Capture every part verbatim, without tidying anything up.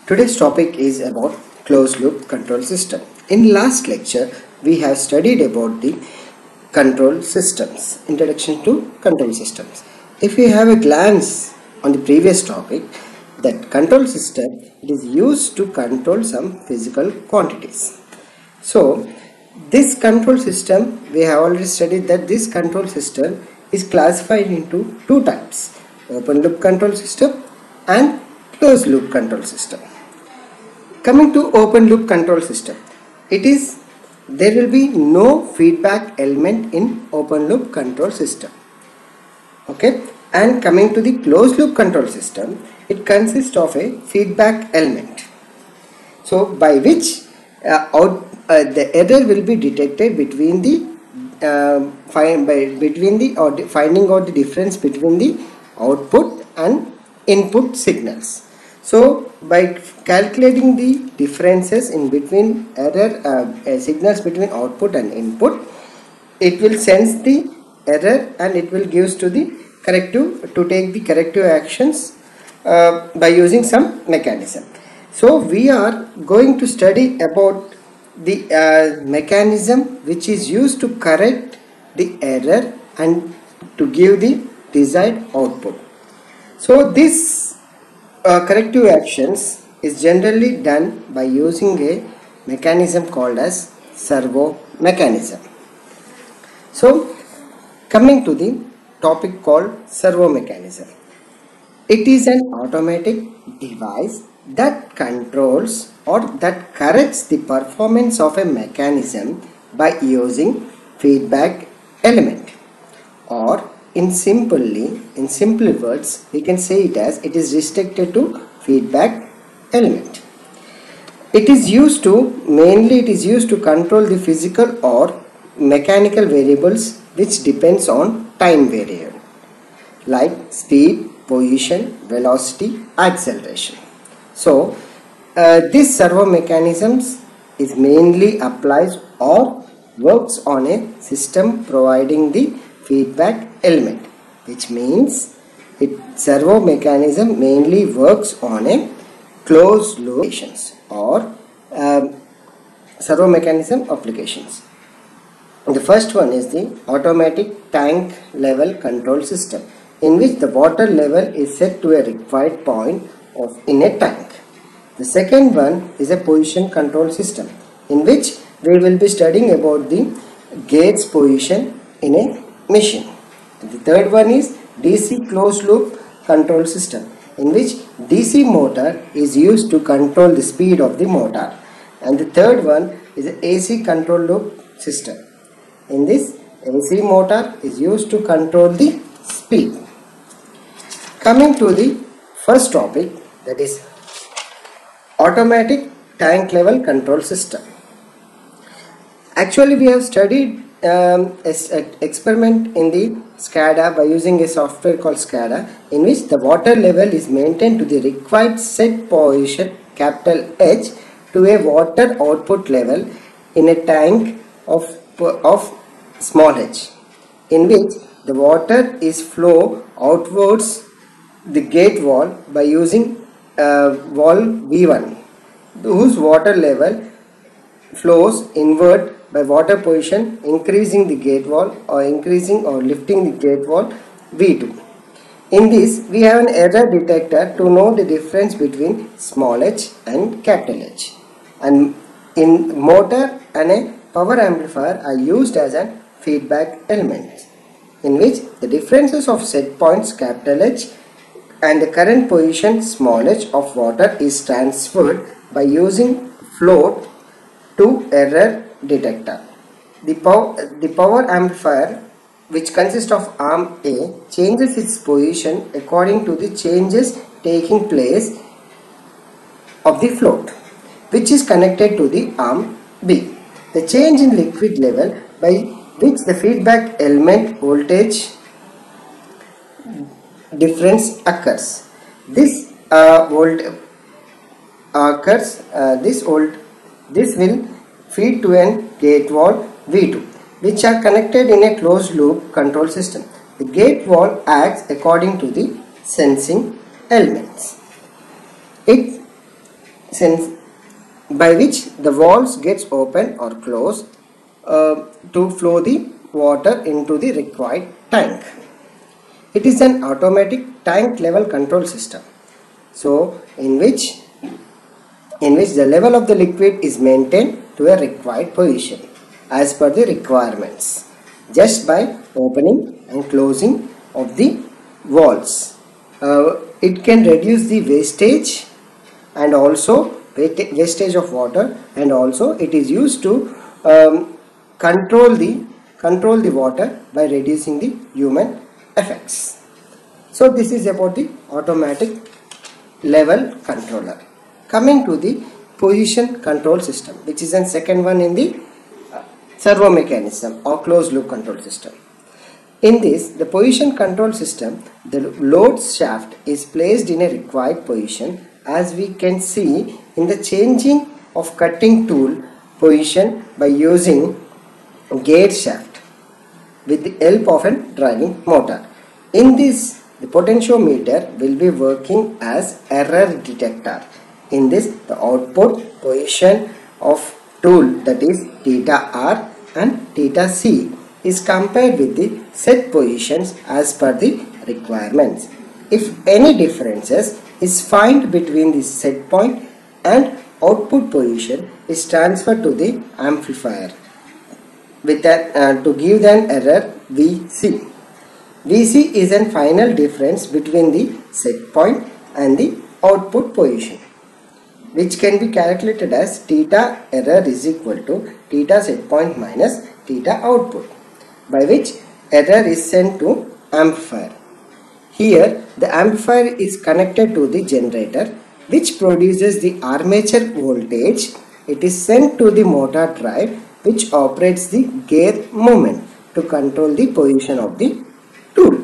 Today's topic is about closed loop control system. In last lecture, we have studied about the control systems, introduction to control systems. If you have a glance on the previous topic, that control system it is used to control some physical quantities. So, this control system, we have already studied that this control system is classified into two types, open loop control system and closed loop control system. Coming to open loop control system, it is there will be no feedback element in open loop control system. Okay, and coming to the closed loop control system, it consists of a feedback element. So by which uh, out uh, the error will be detected between the uh, find by between the or the finding out the difference between the output and input signals. So by calculating the differences in between error uh, uh, signals between output and input, it will sense the error and it will give to the corrective to take the corrective actions uh, by using some mechanism. So we are going to study about the uh, mechanism which is used to correct the error and to give the desired output. So this uh, corrective actions is generally done by using a mechanism called as servo mechanism. So coming to the topic called servo mechanism, it is an automatic device that controls or that corrects the performance of a mechanism by using feedback element, or in simply in simple words we can say it as it is restricted to feedback element. It is used to mainly it is used to control the physical or mechanical variables which depends on time variable like speed, position, velocity, acceleration. So uh, this servo mechanisms is mainly applies or works on a system providing the feedback element, which means it servo mechanism mainly works on a closed loop applications or um, servo mechanism applications. The first one is the automatic tank level control system, in which the water level is set to a required point of in a tank. The second one is a position control system, in which we will be studying about the gate's position in a machine. The third one is D C closed loop control system, in which D C motor is used to control the speed of the motor. And the third one is a AC control loop system. In this, A C motor is used to control the speed. Coming to the first topic, that is automatic tank level control system. Actually, we have studied um, an experiment in the SCADA by using a software called SCADA, in which the water level is maintained to the required set position capital H to a water output level in a tank of, of small h, in which the water is flow outwards the gate wall by using uh, wall V one, whose water level flows inward by water position increasing the gate wall or increasing or lifting the gate wall V two. In this, we have an error detector to know the difference between small h and capital H, and in motor and a power amplifier are used as a feedback element, in which the differences of set points capital H and the current position small h of water is transferred by using float to error detector. The power, the power amplifier, which consists of arm A, changes its position according to the changes taking place of the float, which is connected to the arm B. The change in liquid level by which the feedback element voltage difference occurs. This uh, volt occurs. Uh, this volt. This will feed to an gate wall V two, which are connected in a closed loop control system. The gate wall acts according to the sensing elements. It since by which the valves gets open or closed uh, to flow the water into the required tank. It is an automatic tank level control system. So in which in which the level of the liquid is maintained to a required position as per the requirements just by opening and closing of the valves. Uh, it can reduce the wastage and also wastage of water, and also it is used to um, control the control the water by reducing the human effects. So this is about the automatic level controller. Coming to the position control system, which is the second one in the uh, servo mechanism or closed loop control system. In this, the position control system, the load shaft is placed in a required position, as we can see in the changing of cutting tool position by using gate shaft with the help of a driving motor. In this, the potentiometer will be working as error detector. In this, the output position of tool, that is theta R and theta C, is compared with the set positions as per the requirements. If any differences is found between the set point and output position, is transferred to the amplifier with that uh, to give an error V C. V C is a final difference between the set point and the output position, which can be calculated as theta error is equal to theta set point minus theta output, by which error is sent to amplifier. Here the amplifier is connected to the generator, which produces the armature voltage. It is sent to the motor drive, which operates the gear movement to control the position of the tool.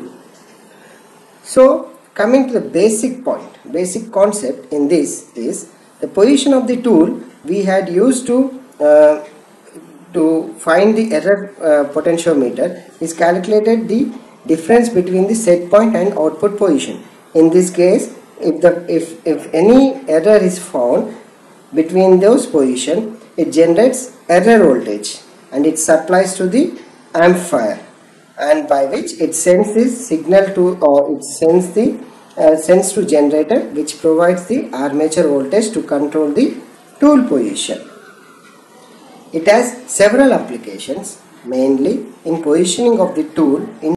So coming to the basic point, basic concept in this is the position of the tool we had used to uh, to find the error uh, potentiometer is calculated the difference between the set point and output position. In this case, if the if, if any error is found between those positions, it generates error voltage and it supplies to the amplifier, and by which it sends this signal to or it sends the uh, sends to generator, which provides the armature voltage to control the tool position. It has several applications, mainly in positioning of the tool in